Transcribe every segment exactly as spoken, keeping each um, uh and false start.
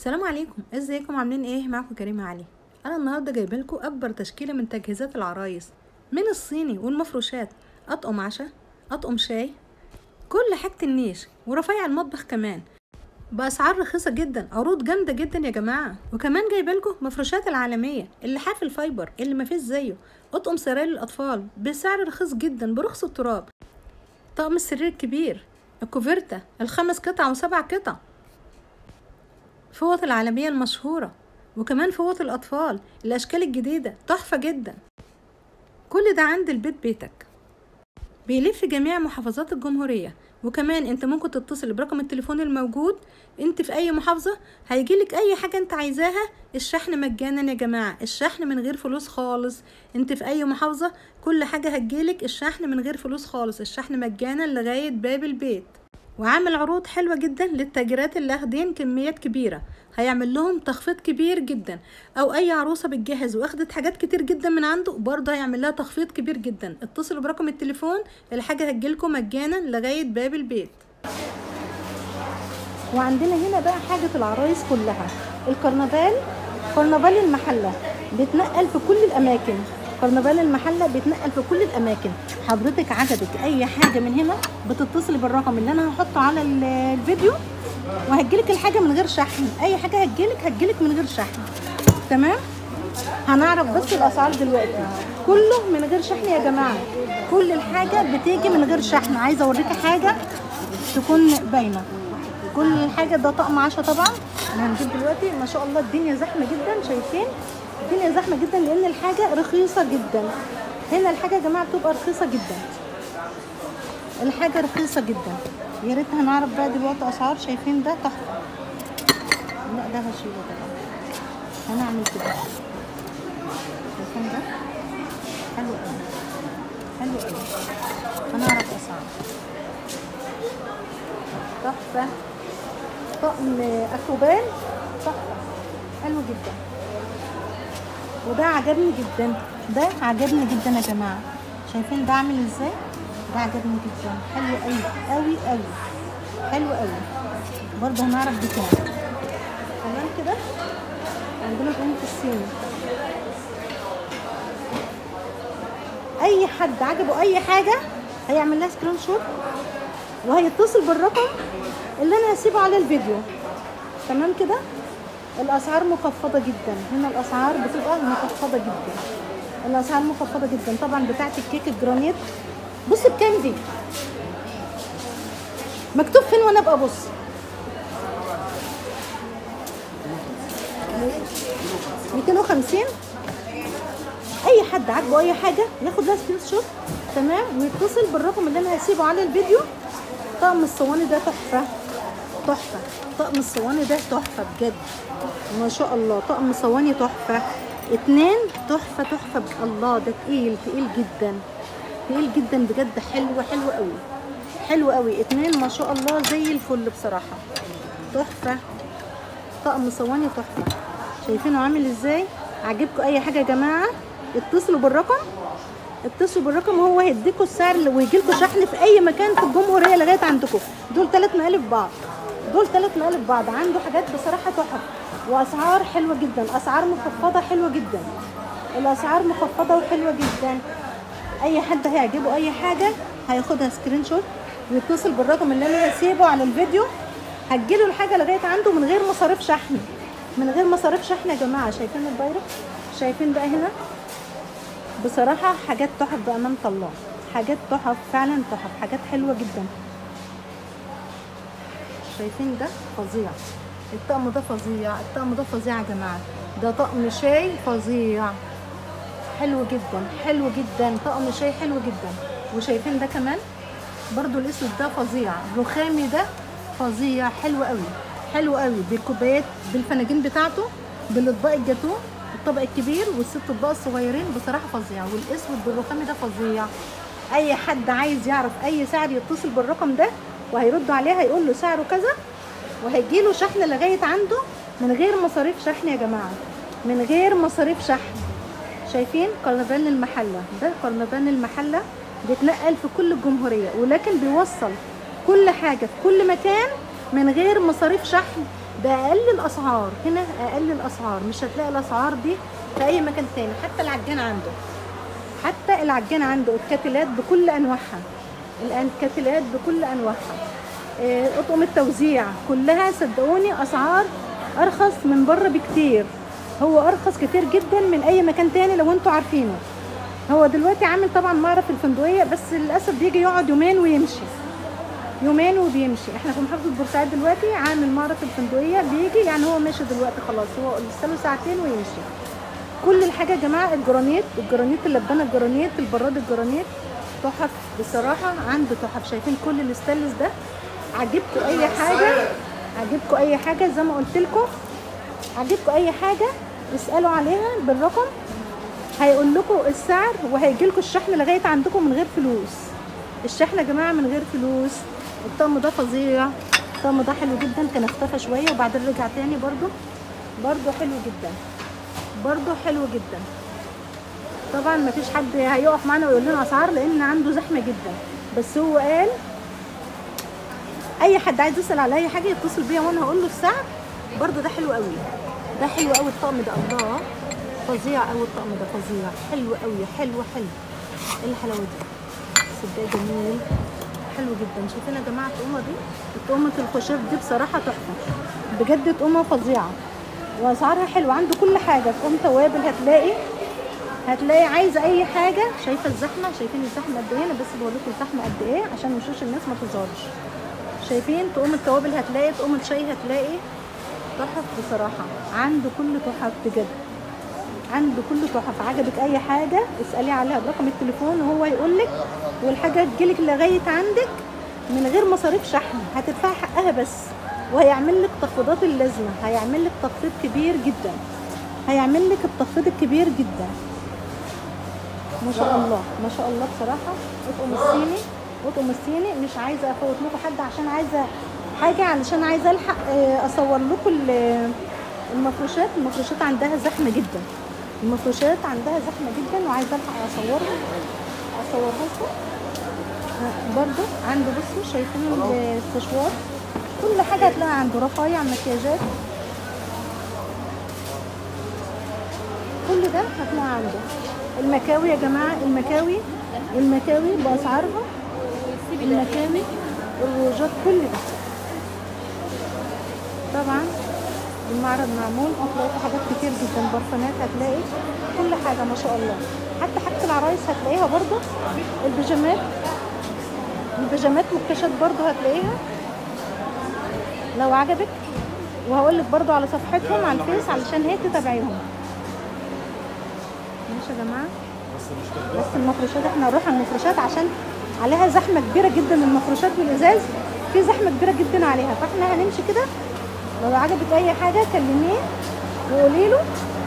السلام عليكم، ازيكم؟ عاملين ايه؟ معكم كريمه علي. انا النهارده جايبه لكم اكبر تشكيله من تجهيزات العرايس، من الصيني والمفروشات، اطقم عشاء، اطقم شاي، كل حاجه النيش ورفايع المطبخ كمان، باسعار رخيصه جدا، عروض جامده جدا يا جماعه. وكمان جايبه لكم مفروشات العالميه، اللحاف الفايبر اللي مفيش زيه، اطقم سراير للاطفال بسعر رخيص جدا برخص التراب، طقم السرير الكبير، الكوفرتا الخمس قطع وسبع قطع، فوط العالمية المشهورة، وكمان فوط الأطفال الأشكال الجديدة تحفة جدا. كل ده عند البيت بيتك، بيلف جميع محافظات الجمهورية. وكمان انت ممكن تتصل برقم التليفون الموجود، انت في اي محافظة هيجيلك اي حاجة انت عايزاها. الشحن مجانا يا جماعة، الشحن من غير فلوس خالص. انت في اي محافظة كل حاجة هتجيلك، الشحن من غير فلوس خالص، الشحن مجانا لغاية باب البيت. وعامل عروض حلوة جدا للتاجرات اللي اخدين كميات كبيرة، هيعمل لهم تخفيض كبير جدا. او اي عروسة بتجهز واخدت حاجات كتير جدا من عنده، برضه هيعمل لها تخفيض كبير جدا. اتصلوا برقم التليفون، الحاجة هتجيلكم مجانا لغاية باب البيت. وعندنا هنا بقى حاجة العرايس كلها، الكرنفال، كرنفال المحلة بيتنقل في كل الاماكن، كرنفال المحلة بيتنقل في كل الاماكن. حضرتك عجبك اي حاجة من هنا بتتصلي بالرقم اللي انا هحطه على الفيديو، وهتجيلك الحاجة من غير شحن. اي حاجة هتجيلك هتجيلك من غير شحن، تمام؟ هنعرف بس الاسعار دلوقتي، كله من غير شحن يا جماعة، كل الحاجة بتيجي من غير شحن. عايزة اوريكي حاجة تكون باينة، كل حاجة. ده طقم عشاء طبعا، انا هنجيب دلوقتي. ما شاء الله الدنيا زحمة جدا، شايفين الدنيا زحمة جدا لان الحاجة رخيصة جدا. هنا الحاجة يا جماعة بتبقى رخيصة جدا، الحاجة رخيصة جدا. يا ريت هنعرف بقى دلوقتي اسعار. شايفين ده تحفة، لا ده هشيله طبعا، هنعمل كده. شايفين ده حلو قوي، حلو قوي. هنعرف اسعار. تحفة، طقم اكوبان تحفة، حلو جدا. وده عجبني جدا، ده عجبني جدا يا جماعة. شايفين ده عامل ازاي؟ ده عجبني جدا، حلو قوي قوي قوي، حلو قوي. برضه هنعرف دي كام. تمام كده. عندنا قيمة الصيني، اي حد عجبه اي حاجة هيعمل لها سكرين شوت وهيتصل بالرقم اللي انا هسيبه على الفيديو، تمام كده. الاسعار مخفضة جدا، هنا الاسعار بتبقى مخفضة جدا، الاسعار مخفضة جدا. طبعا بتاعت الكيك الجرانيت بص بكام دي، مكتوب فين وانا ابقى بص. مئتين وخمسين. اي حد عاجبه اي حاجه ياخد لها سكرين شوت، تمام، ويتصل بالرقم اللي انا هسيبه على الفيديو. طقم الصواني ده تحفه تحفه، طقم الصواني ده تحفه بجد، ما شاء الله. طقم صواني تحفه، اتنين تحفه تحفه. الله ده تقيل تقيل جدا، تقيل جدا بجد، حلو حلو قوي، حلو قوي. اتنين ما شاء الله زي الفل بصراحه، تحفه. طقم صواني تحفه. شايفينه عامل ازاي؟ عجبكم اي حاجه يا جماعه اتصلوا بالرقم، اتصلوا بالرقم وهو هيديكوا السعر ويجيلكوا شحن في اي مكان في الجمهوريه لغايه عندكم. دول ثلاث مقالب بعض، دول ثلاث مقالب بعض. عنده حاجات بصراحه تحفه واسعار حلوه جدا، اسعار مخفضه حلوه جدا، الاسعار مخفضه وحلوه جدا. اي حد هيعجبه اي حاجه هياخدها سكرين شوت ويتصل بالرقم اللي انا هسيبه على الفيديو، هتجيله الحاجه لغايه عنده من غير مصاريف شحن، من غير مصاريف شحن يا جماعه. شايفين البايركس؟ شايفين بقى هنا بصراحه حاجات تحف بامانه الله، حاجات تحف فعلا، تحف، حاجات حلوه جدا. شايفين ده فظيع، الطقم ده فظيع، الطقم ده فظيع يا جماعه. ده طقم شاي فظيع، حلو جدا حلو جدا، طقم شاي حلو جدا. وشايفين ده كمان برضو الاسود ده فظيع، الرخامي ده فظيع، حلو قوي حلو قوي، بالكوبايات بالفناجين بتاعته، بالاطباق الجاتوه، الطبق الكبير والست اطباق الصغيرين، بصراحه فظيع. والاسود بالرخامي ده فظيع. اي حد عايز يعرف اي سعر يتصل بالرقم ده وهيردوا عليه، هيقول له سعره كذا وهيجيله شحن لغايه عنده من غير مصاريف شحن يا جماعه، من غير مصاريف شحن. شايفين كرنفال المحله؟ ده كرنفال المحله بيتنقل في كل الجمهوريه، ولكن بيوصل كل حاجه في كل مكان من غير مصاريف شحن باقل الاسعار. هنا اقل الاسعار، مش هتلاقي الاسعار دي في اي مكان تاني. حتى العجان عنده، حتى العجان عنده الكاتلات بكل انواعها، الكاتلات بكل انواعها، اطقم التوزيع كلها صدقوني اسعار ارخص من بره بكتير. هو ارخص كتير جدا من اي مكان تاني لو انتوا عارفينه. هو دلوقتي عامل طبعا معرض في الفندقيه، بس للاسف بيجي يقعد يومين ويمشي، يومين وبيمشي. احنا في محافظه بورسعيد دلوقتي عامل معرض في الفندقيه، بيجي يعني هو ماشي دلوقتي خلاص، هو لسه له ساعتين ويمشي. كل الحاجه يا جماعه، الجرانيت، الجرانيت اللبانه، الجرانيت البراد، الجرانيت تحف بصراحه، عنده تحف. شايفين كل الاستانلس ده؟ عجبكم اي حاجه، عجبكم اي حاجه زي ما قلت لكم، عجبكم اي حاجه اسالوا عليها بالرقم، هيقول لكم السعر وهيجي لكم الشحن لغايه عندكم من غير فلوس. الشحن يا جماعه من غير فلوس. الطقم ده فظيع، الطقم ده حلو جدا. كان اختفى شويه وبعدين رجع تاني، برده برده حلو جدا، برده حلو جدا. طبعا ما فيش حد هيقف معانا ويقول لنا اسعار لان عنده زحمه جدا، بس هو قال اي حد عايز يسال على اي حاجه يتصل بيا وانا هقول له السعر. برده ده حلو قوي، ده حلو قوي الطقم ده، الله فظيع قوي الطقم ده، فظيع حلو قوي، حلو حلو. ايه الحلاوه دي؟ صدق جميل، حلو جدا. شايفين يا جماعه الطقمه دي؟ الطقمه الخشب دي بصراحه تحفه بجد، طقمه فظيعه واسعارها حلوه. عنده كل حاجه، طقم توابل هتلاقي، هتلاقي عايزه اي حاجه. شايفه الزحمه؟ شايفين الزحمه قد ايه؟ انا بس بقول لكم الزحمه قد ايه عشان وشوش الناس ما تظهرش. شايفين طقم التوابل هتلاقي، طقم الشاي هتلاقي، تحف بصراحه. عنده كل تحف بجد، عنده كل تحف. عجبك اي حاجه اسالي عليها برقم التليفون وهو يقول لك، والحاجه تجيلك لغايه عندك من غير مصاريف شحن. هتدفعي حقها بس، وهيعمل لك تخفيضات اللازمه، هيعمل لك تخفيض كبير جدا، هيعمل لك التخفيض الكبير جدا. ما شاء الله ما شاء الله بصراحه. اطقم الصيني، اطقم الصيني مش عايزه افوت لكم حد عشان عايزه حاجه، علشان عايزه الحق اصور لكم المفروشات. المفروشات عندها زحمه جدا، المفروشات عندها زحمه جدا وعايزه الحق اصورها، اصورها لكم. برضو عنده بصوا شايفين السشوار، كل حاجه هتلاقي عنده، رفايع، مكياجات، كل ده هتلاقي عنده. المكاوي يا جماعه، المكاوي، المكاوي باسعارها، المكاوي، الروجات، كل ده طبعا المعرض معمول. هتلاقي حاجات كتير جدا، برفانات هتلاقي، كل حاجه ما شاء الله. حتى حاجه العرايس هتلاقيها برضو، البيجامات، البيجامات والكاشات برضو هتلاقيها لو عجبك. وهقول لك برضو على صفحتهم على الفيس علشان هي تتابعيهم. ماشي يا جماعه. بس المفروشات احنا هنروح على المفروشات عشان عليها زحمه كبيره جدا. المفروشات والازاز في زحمه كبيره جدا عليها، فاحنا هنمشي كده. لو عجبك اي حاجه كلميه وقولي له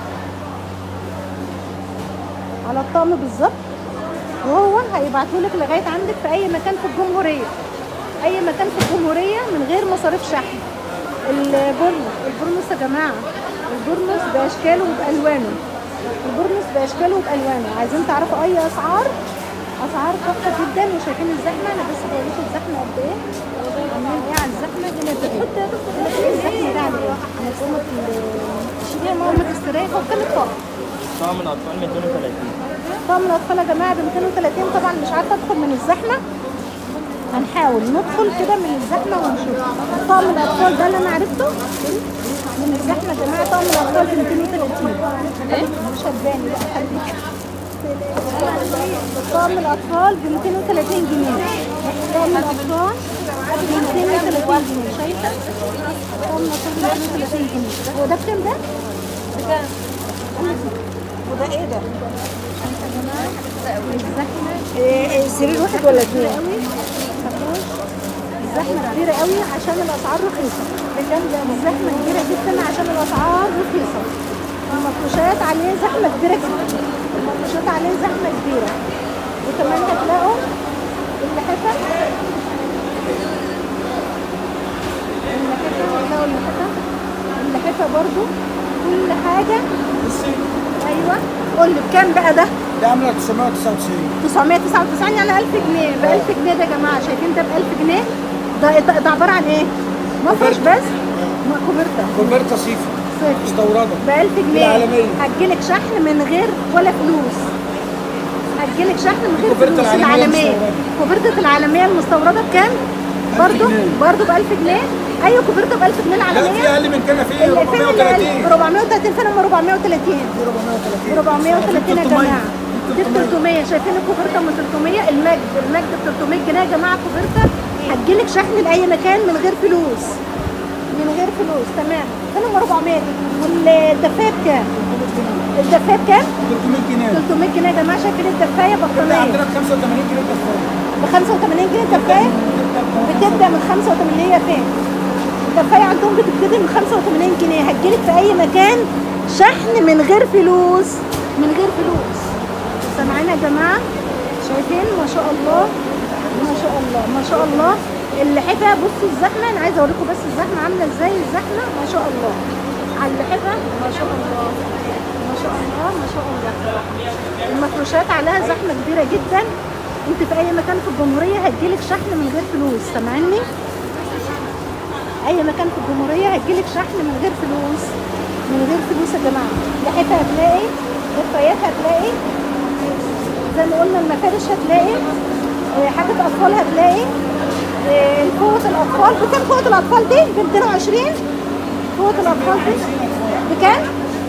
على الطقم بالظبط، وهو هيبعتهولك لغايه عندك في اي مكان في الجمهوريه، اي مكان في الجمهوريه من غير مصاريف شحن. البرنس، البرنس يا جماعه، البرنس باشكاله وبالوانه، البرنس باشكاله وبالوانه. عايزين تعرفوا اي اسعار؟ اسعار تحفه جدا. وشايفين الزحمه؟ انا بس بقول لكم الزحمه قد ايه، عاملين ايه على الزحمه. هنا بتحط الزحمه ده على ايه؟ انا قومه الشريعه، قومه السراير. هو كام الطقم؟ طقم الاطفال مئتين وثلاثين. طقم الاطفال يا جماعه ب مئتين وثلاثين. طبعا مش عارفه ادخل من الزحمه، هنحاول ندخل كده من الزحمه ونشوف. طقم الاطفال ده اللي انا عرفته من الزحمه يا جماعه. طقم الاطفال ب مئتين وثلاثين. مش هتباني بقى، خليك. طقم الاطفال ب مئتين وثلاثين جنيه. طقم الاطفال ب مئتين وثلاثين جنيه. شايفه؟ طقم الاطفال ب مئتين وثلاثين جنيه. هو ده بكام ده؟ بكام؟ وده ايه ده؟ شايفه يا جماعه؟ الزحمه ايه؟ سرير واحد ولا اثنين؟ الزحمه كبيره قوي عشان الاسعار رخيصه. الزحمه كبيره جدا عشان الاسعار رخيصه. المفروشات عليه زحمه كبيره جدا، المفروشات عليه زحمه كبيره. وكمان هتلاقوا اللحفه، اللحفه هتلاقوا اللحفه، اللحفه برضو كل حاجه. ايوه قول لي بكام بقى ده؟ ده عامله تسعمية وتسعة وتسعين. تسعمية وتسعة وتسعين يعني ألف جنيه. ب ألف جنيه ده يا جماعه. شايفين ده ب ألف جنيه؟ ده ده عباره عن ايه؟ مفرش بس، كوبرتا كوبرتا صيفي صيفي مستورده ب ألف جنيه العالمية. هتجيلك شحن من غير ولا فلوس، هتجيلك شحن من غير كوبرتا فلوس. العالمية العالمية المستوردة. كوبرتا العالمية المستوردة بكام؟ برضو جنيه. برضو ب ألف جنيه. ايوه كوبرتا ب ألف جنيه لا العالمية. في اقل من كده، في اللي فين أربعمية وتلاتين أربعمية وتلاتين فين هم أربعمية وتلاتين في أربعمية وتلاتين أربعمية وتلاتين يا جماعة. دي ب ثلاثمية. تلتمية. شايفين الكوبرتا من تلتمية. المجد المجد ب تلتمية جنيه يا جماعة. كوبرتا هتجيلك شحن لأي مكان من غير فلوس، من غير فلوس. تمام. فين هم أربعمية دي؟ والدفايه بكام؟ الدفايه بكام؟ تلتمية جنيه. تلتمية جنيه يا جماعة. شايفين الدفايه كده بطانية عندنا ب خمسة وتمانين جنيه دفايه. ب خمسة وتمانين جنيه الدفايه. بتبدأ من خمسة وتمانين. هي فين؟ الدفايه عندهم بتبتدي من خمسة وتمانين جنيه. هتجيلك في أي مكان شحن من غير فلوس، من غير فلوس. سامعين يا جماعة؟ شايفين؟ ما شاء الله ما شاء الله ما شاء الله. اللحفة بصوا الزحمة. أنا عايزة أوريكم بس الزحمة عاملة إزاي. الزحمة ما شاء الله على اللحفة. ما شاء الله ما شاء الله ما شاء الله. المفروشات عليها زحمة كبيرة جدا. أنت في أي مكان في الجمهورية هتجيلك شحن من غير فلوس. سامعيني؟ أي مكان في الجمهورية هتجيلك شحن من غير فلوس، من غير فلوس يا جماعة. لحفة هتلاقي، دفايات هتلاقي، زي ما قلنا المفارش هتلاقي، حاجة أطفال هتلاقي. فوط الأطفال بكام؟ فوط الأطفال دي ب ميتين وعشرين. فوط الأطفال دي بكام؟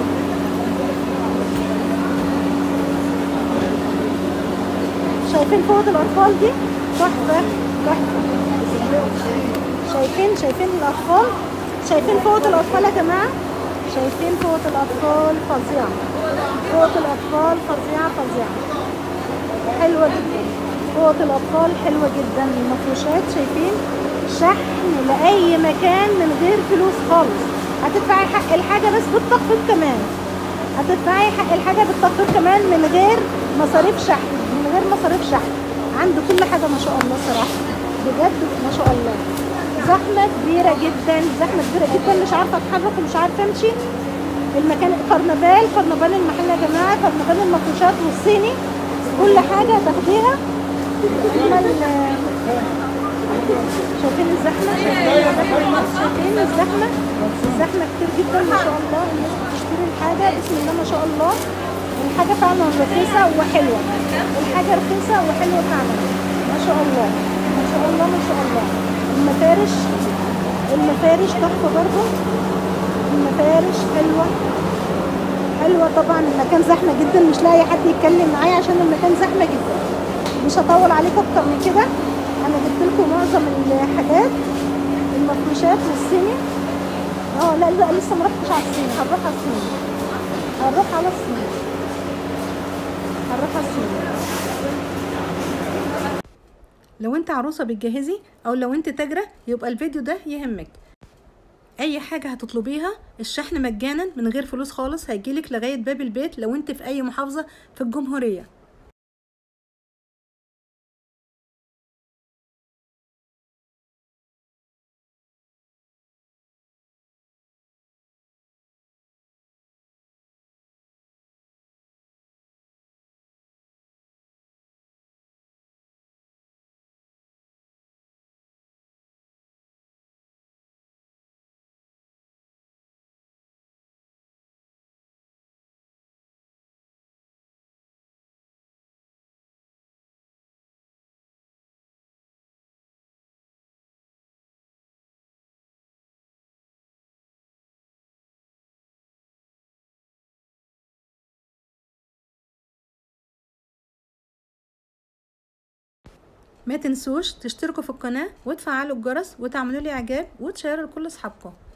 شايفين فوط الأطفال دي؟ تحفة تحفة. شايفين شايفين الأطفال؟ شايفين فوط الأطفال يا جماعة؟ شايفين فوط الأطفال فظيعة. فوط الأطفال فظيعة فظيعة. حلوة جدا. فوط الأطفال حلوة جدا. المفروشات شايفين؟ شحن لأي مكان من غير فلوس خالص. هتدفعي حق الحاجة بس بالتخفيض كمان. هتدفعي حق الحاجة بالتخفيض كمان من غير مصاريف شحن، من غير مصاريف شحن. عنده كل حاجة ما شاء الله صراحة. بجد ما شاء الله. زحمة كبيرة جدا، زحمة كبيرة جدا. مش عارفة اتحرك ومش عارفة امشي. المكان كرنفال، كرنفال المحل يا جماعة. كرنفال المفروشات والصيني. كل حاجة تاخديها. شايفين الزحمة؟ شايفين الزحمة؟ شايفين الزحمة؟ الزحمة كتير جدا ما شاء الله. الناس بتشتري الحاجة بسم الله ما شاء الله. الحاجة فعلا رخيصة وحلوة. الحاجة رخيصة وحلوة فعلا ما شاء الله ما شاء الله ما شاء الله. المفارش، المفارش تحفة برضه. المفارش حلوة حلوة طبعا. المكان زحمة جدا. مش لاقي حد يتكلم معايا عشان المكان زحمة جدا. مش هطول عليكم اكتر من كده. انا جبت لكم معظم الحاجات. المفروشات والصيني. اه لا لا لسه ما رحتش على الصيني. هنروح على الصيني. هنروح على الصيني. هنروح على الصيني. لو انت عروسة بتجهزي او لو انت تاجرة يبقى الفيديو ده يهمك. اي حاجة هتطلبيها الشحن مجانا من غير فلوس خالص. هيجيلك لغاية باب البيت لو انت في اي محافظة في الجمهورية. ما تنسوش تشتركوا في القناة وتفعلوا الجرس وتعملوا لي اعجاب وتشيروا لكل اصحابكم.